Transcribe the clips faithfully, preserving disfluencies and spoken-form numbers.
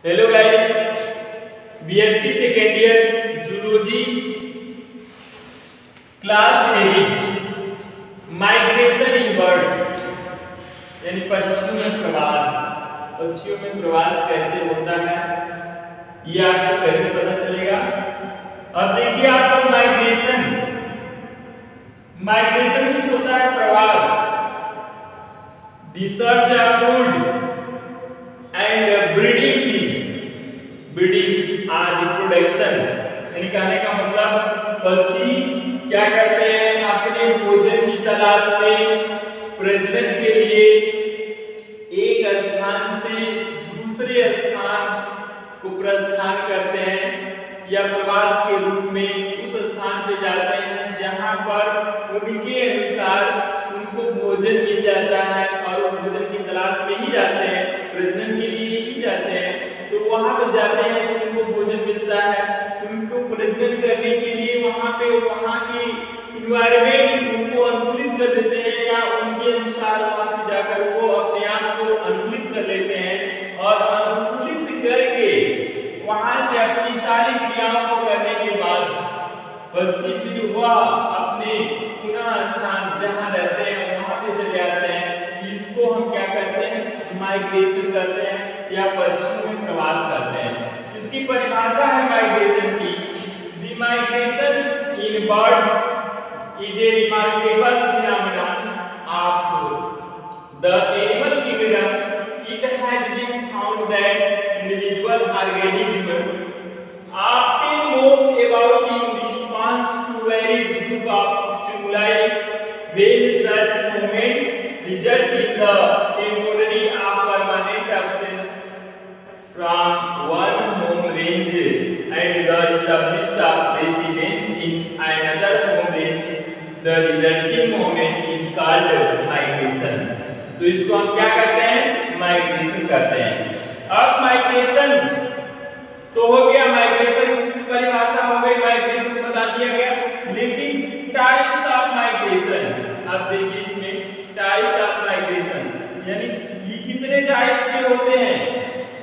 Hello guys, BSc second year zoology class eight migration in birds यानी पक्षियों में प्रवास। पक्षियों में प्रवास कैसे होता है ये आपको कैसे पता चलेगा। अब देखिए आपको माइग्रेशन माइग्रेशन मीन्स होता है प्रवास, the search of food and breeding see breeding और रिप्रोडक्शन। यानी कहने का मतलब पक्षी क्या करते हैं, अपने भोजन की तलाश में प्रजनन के लिए एक स्थान से दूसरे स्थान को प्रस्थान करते हैं या प्रवास के रूप में उस स्थान पे जाते हैं जहां पर उनके अनुसार उनको भोजन मिल जाता है और वो भोजन की तलाश में ही जाते हैं, प्रजनन के लिए ही जाते हैं। तो वहां पे जाते हैं तो उनको भोजन मिलता है, उनको प्रजनन करने के लिए वहां पे वहां की इन्वायरमेंट उनको अनुकूलित कर देते हैं या उनके अनुसार वहां पे जाकर वो अपने आप को अनुकूलित कर लेते हैं और अनुकूलित करके वहां से अपनी सारी क्रियाओं को करने के बाद पक्षी फिर वह अपने पुनः स्थान जहां रहते हैं वहां पे चले जाते हैं। इसको हम क्या करते हैं, माइग्रेशन करते हैं या पक्षियों में प्रवास करते हैं। इसकी परिभाषा है माइग्रेशन की, the migration in birds is a remarkable phenomenon of the animal kingdom. It has been found that individual organisms often move about in response to varied group of stimuli. When such movements result in the temporary or permanent absence from one home range and the established of residence in another home range, the resulting movement is called migration. तो इसको हम क्या करते हैं, migration करते हैं। अब migration तो हो गया, माइग्रेशन की परिभाषा हो गई, माइग्रेशन बता दिया गया। लेकिन टाइप्स ऑफ माइग्रेशन, अब देखिए इसमें टाइप्स ऑफ माइग्रेशन यानी ये कितने टाइप के होते हैं,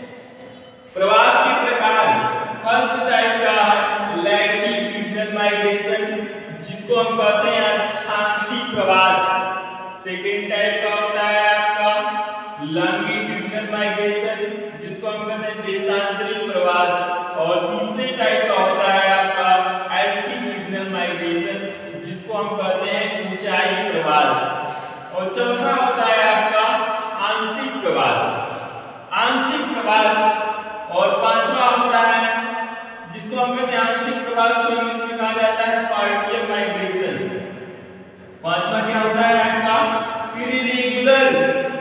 प्रवास के प्रकार। फर्स्ट टाइप का है लैटिट्यूडनल माइग्रेशन जिसको हम कहते हैं अक्षांशीय प्रवास। सेकेंड टाइप का होता है आपका लॉन्गिट्यूडनल माइग्रेशन जिसको हम कहते हैं देशांतरी प्रवास। और तीसरे टाइप का होता है आपका एल्टीट्यूडनल माइग्रेशन जिसको हम कहते हैं ऊंचाई प्रवास। और चौथा होता है आपका आंशिक प्रवास आंशिक प्रवास और पांचवा होता है जिसको हम कहते हैं आंशिक प्रवास को इंग्लिश में कहा जाता है पार्शियल माइग्रेशन। पांचवा क्या होता है आपका इरेगुलर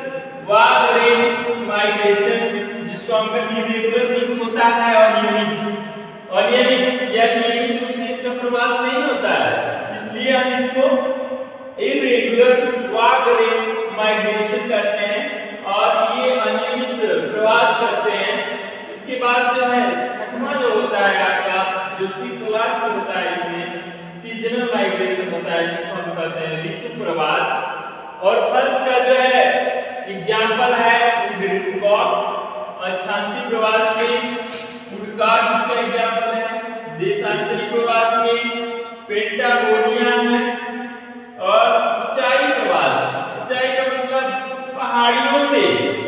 वार्म माइग्रेशन जिसको हम कहते हैं इरेगुलर मींस होता है अनियमित अनियमित या नियमित रूप से इसका प्रवास नहीं होता है, इसलिए हम इसको इरेगुलर वार्म माइग्रेशन कहते हैं और ये अनियमित प्रवास करते हैं। इसके बाद जो है छठवां जो होता है आपका जो सिक्स लास्ट होता है इसमें सीजनल माइग्रेशन होता है जिसको हम कहते हैं ऋतु प्रवास। और फर्स्ट का जो है एग्जांपल है वुडकॉक, अक्षांशीय प्रवास में वुडकॉक इसका एग्जांपल है, देशांतरी प्रवास में पेंटागोनिया है। और ऊंचाई प्रवास, ऊंचाई का मतलब पहाड़ियों से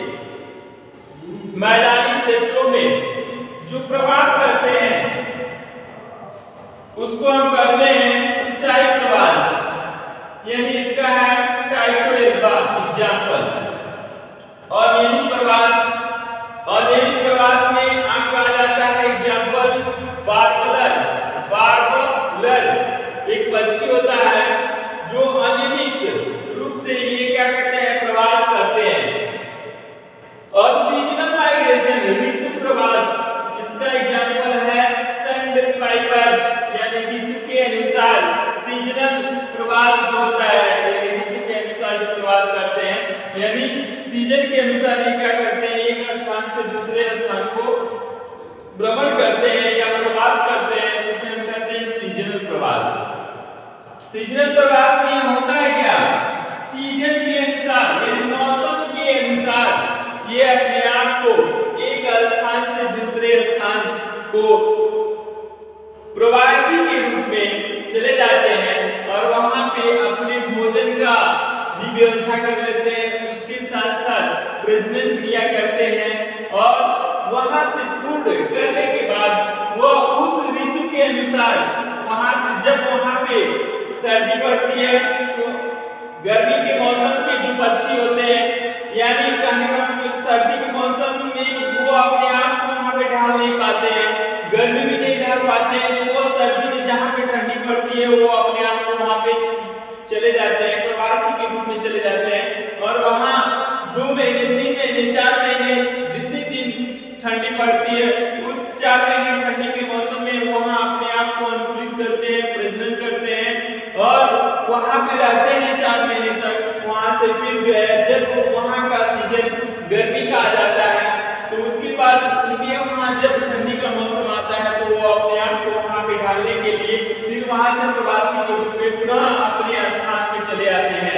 मैदानी क्षेत्रों में जो प्रवास करते हैं उसको हम कहते हैं ऊंचाई प्रवास, यानी इसका है टाइटो एल्बा एग्जांपल। और नियमित प्रवास और नियमित प्रवास में आपका आ जाता है एग्जांपल वार्बलर। वार्बलर एक पक्षी होता है जो अनियमित रूप से ये क्या करते हैं, प्रवास करते हैं। और सीजनल माइग्रेशन ऋतु प्रवास इसका एग्जांपल है सैंड पाइपर्स, यानी ऋतु के अनुसार सीजनल प्रवास जो होता है यानी ऋतु के अनुसार जो प्रवास करते हैं, यानी सीजन के अनुसार ये क्या करते हैं, एक स्थान से दूसरे स्थान को भ्रमण करते हैं या प्रवास करते हैं, उसे हम कहते हैं सीजनल प्रवास। सीजनल प्रवास में होता है क्या, सीजन के अनुसार यानी मौसम के अनुसार ये अपने आप को एक स्थान से दूसरे को प्रवासी के रूप में चले जाते हैं और वहां पे अपने भोजन का भी व्यवस्था कर लेते हैं, उसके साथ साथ प्रजनन क्रिया करते हैं और वहां से पूर्ण करने के बाद वो उस ऋतु के अनुसार वहां से जब वहां पे सर्दी पड़ती है तो गर्मी के मौसम के जो पक्षी होते हैं, यानी कहने का मतलब सर्दी के मौसम में वो अपने आप को वहां पे ढाल नहीं पाते हैं, गर्मी में नहीं ढाल पाते हैं, तो वो सर्दी में जहां पे ठंडी पड़ती है वो अपने आप को वहां पे चले जाते हैं, प्रवासी के रूप में चले जाते हैं और वहां दो महीने तीन महीने चार महीने जितनी दिन ठंडी पड़ती है उस चार महीने ठंडी के मौसम में वहां अपने आप को अनुकूलित करते हैं, प्रजनन करते हैं और वहां पे रहते हैं चार महीने तक। वहां से फिर जो है जब वहां का सीजन गर्मी का आ जाता है तो उसके बाद उनके वहां जब ठंडी का मौसम आता है तो वो अपने आप को वहां पे ढालने के लिए फिर वहां से प्रवासी के रूप में पुनः अपने स्थान पे चले आते हैं।